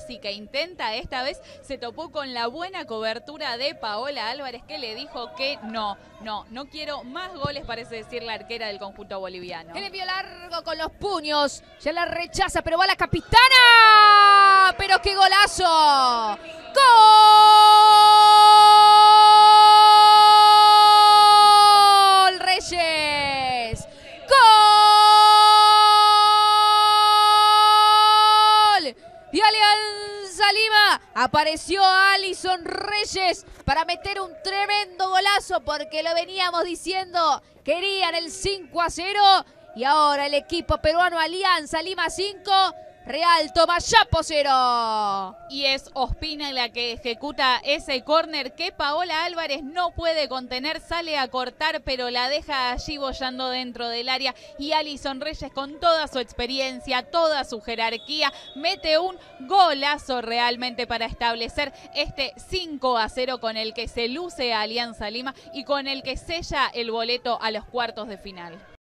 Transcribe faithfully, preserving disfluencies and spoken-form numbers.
Rossi, que intenta esta vez, se topó con la buena cobertura de Paola Álvarez, que le dijo que no, no, no quiero más goles, parece decir la arquera del conjunto boliviano. El envío largo con los puños, ya la rechaza, pero va la capitana. ¡Pero qué golazo! ¡Gol, Reyes! ¡Gol! De Alianza Lima. Apareció Alison Reyes para meter un tremendo golazo, porque lo veníamos diciendo, querían el cinco a cero. Y ahora el equipo peruano Alianza Lima cinco, Real Tomayapo cero. Y es Ospina la que ejecuta ese córner que Paola Álvarez no puede contener, sale a cortar, pero la deja allí boyando dentro del área. Y Alison Reyes, con toda su experiencia, toda su jerarquía, mete un golazo realmente para establecer este cinco a cero con el que se luce a Alianza Lima y con el que sella el boleto a los cuartos de final.